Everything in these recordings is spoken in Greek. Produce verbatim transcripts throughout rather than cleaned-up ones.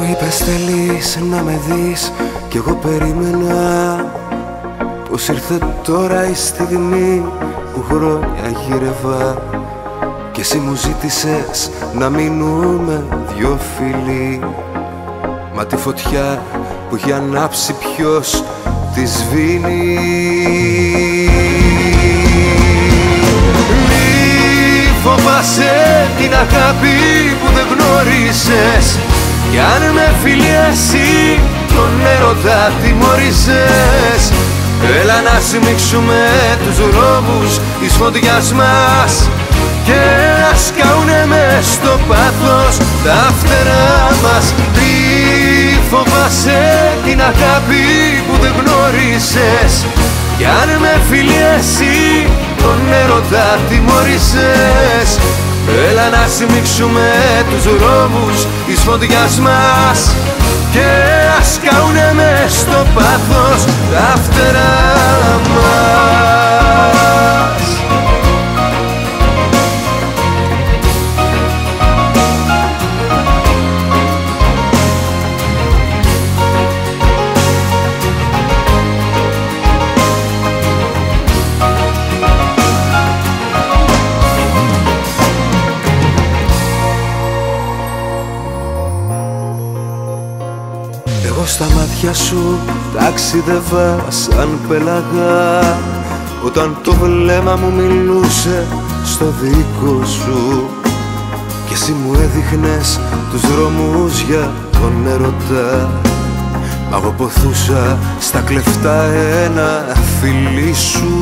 είπες θέλεις να με δεις κι εγώ περίμενα πως ήρθε τώρα η στιγμή που χρόνια γύρευα κι εσύ μου ζήτησες να μείνουμε δυο φίλοι. Μα τη φωτιά που έχει ανάψει ποιος τη σβήνει. Μη φοβάσαι την αγάπη που δεν γνώρισες κι αν με φίλοι εσύ τον έρωτα τιμωρήσες. Έλα να σμίξουμε τους δρόμους της φωτιάς μας και ας καουνε μες στο πάθος τα φτερά μας. Μη φοβάσαι την αγάπη που δεν γνώρισες κι αν με φίλοι εσύ τον έρωτα τιμωρήσες. Έλα να σμίξουμε τους δρόμους της φωτιάς μας και ας καουνε μες στο πάθος τα φτερά μας. Εγώ στα μάτια σου ταξίδευα σαν πέλαγα όταν το βλέμμα μου μιλούσε στο δικό σου κι εσύ μου έδειχνες τους δρόμους για τον έρωτα. Μα εγώ ποθούσα στα κλεφτά ένα φιλί σου.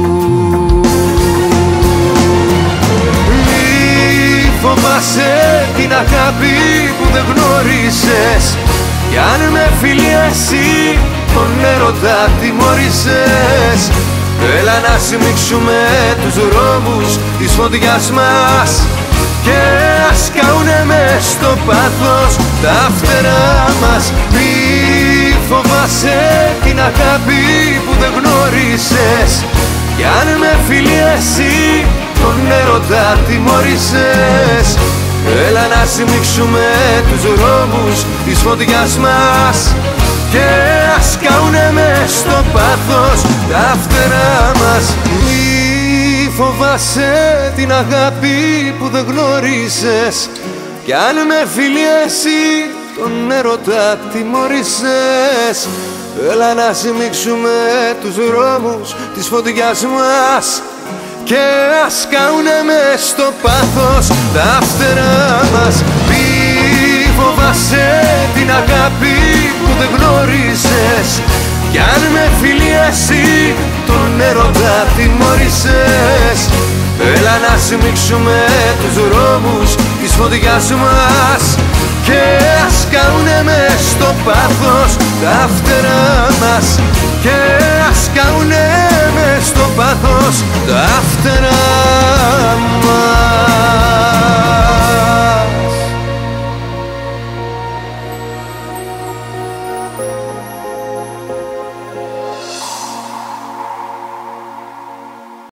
Μη φοβάσαι την αγάπη που δεν γνώρισες κι αν με φίλοι εσύ τον έρωτα τιμωρήσες. Έλα να σμίξουμε τους δρόμους της φωτιάς μας και ας καουνε μες στο πάθος τα φτερά μας. Μη φοβάσαι την αγάπη που δεν γνώρισες κι αν με φίλοι εσύ τον έρωτα τιμωρήσες. Έλα να σμίξουμε τους δρόμους της φωτιάς μας και ας καουνε μες στο πάθος τα φτερά μας. Μη φοβάσαι την αγάπη που δεν γνώρισες κι αν με φίλοι εσύ τον έρωτα τιμωρήσες. Έλα να σμίξουμε τους δρόμους της φωτιάς μας και ας καουνε μες στο πάθος τα φτερά μας. Μη φοβάσαι την αγάπη που δεν γνώρισες κι αν με φίλοι εσύ τον έρωτα τιμωρήσες. Έλα να σμίξουμε τους δρόμους της φωτιάς μας και ας καουνε μες στο πάθος τα φτερά μας και ας καουνε μες στο πάθος τα φτερά μας.